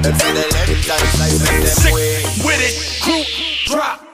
Them say the left hand side make them Sick way. with it, group drop.